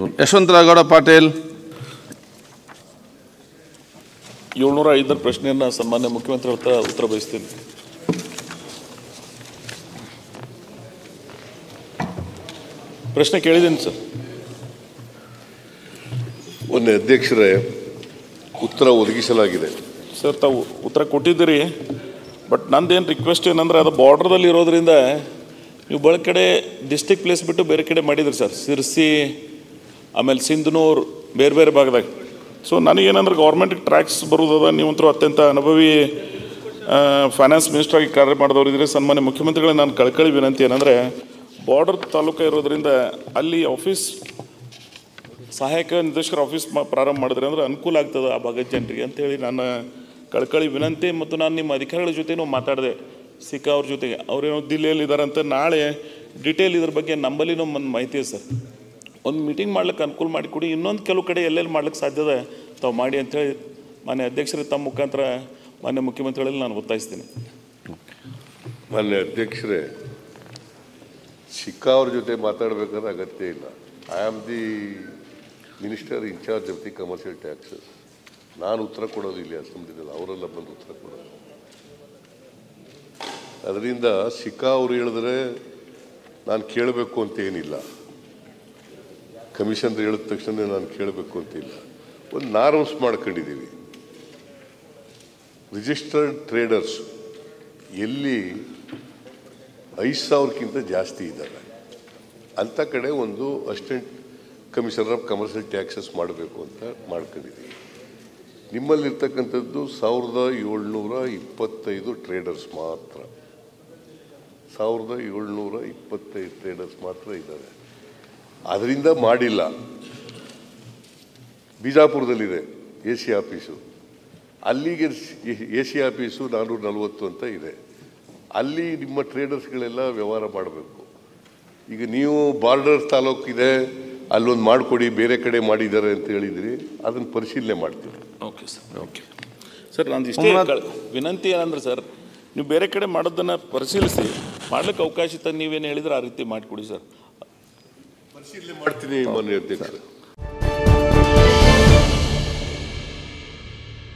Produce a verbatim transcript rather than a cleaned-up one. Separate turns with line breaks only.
ಯಶವಂತರಾಗೌಡ ಪಾಟೀಲ್.
ಏಳ್ನೂರ ಐದರ ಪ್ರಶ್ನೆಯನ್ನು ಸನ್ಮಾನ್ಯ ಮುಖ್ಯಮಂತ್ರಿ ಹತ್ರ ಉತ್ತರ ಬಯಸ್ತೀನಿ. ಪ್ರಶ್ನೆ ಕೇಳಿದ್ದೀನಿ ಸರ್.
ಮೊನ್ನೆ ಅಧ್ಯಕ್ಷರೇ ಉತ್ತರ ಒದಗಿಸಲಾಗಿದೆ
ಸರ್. ತಾವು ಉತ್ತರ ಕೊಟ್ಟಿದ್ದೀರಿ. ಬಟ್ ನಂದೇನು ರಿಕ್ವೆಸ್ಟ್ ಏನಂದ್ರೆ ಅದು ಬಾರ್ಡ್ರದಲ್ಲಿ ಇರೋದ್ರಿಂದ ನೀವು ಬಳ ಕಡೆ ಡಿಸ್ಟಿಕ್ ಪ್ಲೇಸ್ ಬಿಟ್ಟು ಬೇರೆ ಕಡೆ ಮಾಡಿದ್ರಿ ಸರ್. ಸಿರ್ಸಿ ಆಮೇಲೆ ಸಿಂಧನೂರು ಬೇರೆ ಬೇರೆ ಭಾಗದಾಗ. So ನನಗೇನಂದ್ರೆ ಗೌರ್ಮೆಂಟಿಗೆ tax ಬರೋದದ. ನೀವಂತರೂ ಅತ್ಯಂತ ಅನುಭವಿ ಫೈನಾನ್ಸ್ ಮಿನಿಸ್ಟ್ರಾಗಿ ಕಾರ್ಯ ಮಾಡಿದವರು ಇದ್ರೆ ಸನ್ಮಾನ್ಯ ಮುಖ್ಯಮಂತ್ರಿಗಳೇ ನಾನು ಕಳ್ಕಳಿ ವಿನಂತಿ ಏನಂದರೆ ಬಾರ್ಡರ್ ತಾಲೂಕು ಇರೋದ್ರಿಂದ ಅಲ್ಲಿ ಆಫೀಸ್ ಸಹಾಯಕ ನಿರ್ದೇಶಕರ ಆಫೀಸ್ ಪ್ರಾರಂಭ ಮಾಡಿದ್ರೆ ಅಂದರೆ ಅನುಕೂಲ ಆಗ್ತದೆ ಆ ಭಾಗದ ಜನರಿಗೆ ಅಂತೇಳಿ ನನ್ನ ಕಳ್ಕಳಿ ವಿನಂತಿ. ಮತ್ತು ನಾನು ನಿಮ್ಮ ಅಧಿಕಾರಿಗಳ ಜೊತೆನೂ ಮಾತಾಡಿದೆ, ಸಿಕ್ಕಾ ಅವ್ರ ಜೊತೆಗೆ. ಅವ್ರೇನೋ ದಿಲ್ಲಿಯಲ್ಲಿ ಇದ್ದಾರಂತೆ. ನಾಳೆ ಡಿಟೇಲ್ ಇದ್ರ ಬಗ್ಗೆ ನಂಬಲ್ಲಿನೂ ಒಂದು ಮಾಹಿತಿ ಇದೆ ಸರ್. ಒಂದು ಮೀಟಿಂಗ್ ಮಾಡ್ಲಿಕ್ಕೆ ಅನುಕೂಲ ಮಾಡಿಕೊಡಿ. ಇನ್ನೊಂದು ಕೆಲವು ಕಡೆ ಎಲ್ಲೆಲ್ಲಿ ಮಾಡ್ಲಿಕ್ಕೆ ಸಾಧ್ಯದ ತಾವು ಮಾಡಿ ಅಂಥೇಳಿ ಮಾನ್ಯ ಅಧ್ಯಕ್ಷರೇ ತಮ್ಮ ಮುಖಾಂತರ ಮಾನ್ಯ ಮುಖ್ಯಮಂತ್ರಿಗಳಲ್ಲಿ ನಾನು ಒತ್ತಾಯಿಸ್ತೀನಿ.
ಮಾನ್ಯ ಅಧ್ಯಕ್ಷರೇ, ಸಿಕ್ಕಾ ಅವ್ರ ಜೊತೆ ಮಾತಾಡಬೇಕಾದ್ರೆ ಅಗತ್ಯ ಇಲ್ಲ. I am the minister in charge of the commercial taxes. ನಾನು ಉತ್ತರ ಕೊಡೋದು ಇಲ್ಲಿ ಅಸೆಂಬ್ಲಿನಲ್ಲಿ, ಅವರೆಲ್ಲ ಬಂದು ಉತ್ತರ ಕೊಡೋದು. ಅದರಿಂದ ಸಿಕ್ಕಾ ಅವರು ಹೇಳಿದ್ರೆ ನಾನು ಕೇಳಬೇಕು ಅಂತ ಏನಿಲ್ಲ. ಕಮಿಷನರ್ ಹೇಳಿದ ತಕ್ಷಣ ನಾನು ಕೇಳಬೇಕು ಅಂತಿಲ್ಲ. ಒಂದು ನಾರ್ಮ್ಸ್ ಮಾಡ್ಕೊಂಡಿದ್ದೀವಿ. ರಿಜಿಸ್ಟರ್ಡ್ ಟ್ರೇಡರ್ಸ್ ಎಲ್ಲಿ ಐದು ಸಾವಿರಕ್ಕಿಂತ ಜಾಸ್ತಿ ಇದ್ದಾರೆ ಅಂಥ ಕಡೆ ಒಂದು assistant commissioner of commercial taxes ಮಾಡಬೇಕು ಅಂತ ಮಾಡ್ಕೊಂಡಿದ್ದೀವಿ. ನಿಮ್ಮಲ್ಲಿರ್ತಕ್ಕಂಥದ್ದು ಸಾವಿರದ ಏಳ್ನೂರ ಇಪ್ಪತ್ತೈದು ಟ್ರೇಡರ್ಸ್ ಮಾತ್ರ. ಸಾವಿರದ ಏಳ್ನೂರ ಇಪ್ಪತ್ತೈದು ಟ್ರೇಡರ್ಸ್ ಮಾತ್ರ ಇದ್ದಾರೆ. ಅದರಿಂದ ಮಾಡಿಲ್ಲ. ಬಿಜಾಪುರದಲ್ಲಿದೆ ಎ ಸಿ ಆಫೀಸು. ಅಲ್ಲಿಗೆ ಎ ಸಿ ಆಫೀಸು ನಾನ್ನೂರ ನಲ್ವತ್ತು ಅಂತ ಇದೆ. ಅಲ್ಲಿ ನಿಮ್ಮ ಟ್ರೇಡರ್ಸ್ಗಳೆಲ್ಲ ವ್ಯವಹಾರ ಮಾಡಬೇಕು. ಈಗ ನೀವು ಬಾರ್ಡರ್ ತಾಲೂಕಿದೆ, ಅಲ್ಲೊಂದು ಮಾಡಿಕೊಡಿ, ಬೇರೆ ಕಡೆ ಮಾಡಿದ್ದಾರೆ ಅಂತ ಹೇಳಿದ್ರಿ. ಅದನ್ನು ಪರಿಶೀಲನೆ ಮಾಡ್ತೀವಿ.
Okay sir. Okay sir. ನಾನು ಇಷ್ಟೇ ವಿನಂತಿ ಏನಂದ್ರೆ ಸರ್, ನೀವು ಬೇರೆ ಕಡೆ ಮಾಡೋದನ್ನು ಪರಿಶೀಲಿಸಿ ಮಾಡ್ಲಿಕ್ಕೆ ಅವಕಾಶ ಇತ್ತು. ನೀವೇನು ಹೇಳಿದ್ರೆ ಆ ರೀತಿ ಮಾಡಿಕೊಡಿ ಸರ್.
ಪರಿಶೀಲನೆ ಮಾಡ್ತೀನಿ ಮಾನ್ಯ ಅಧ್ಯಕ್ಷ.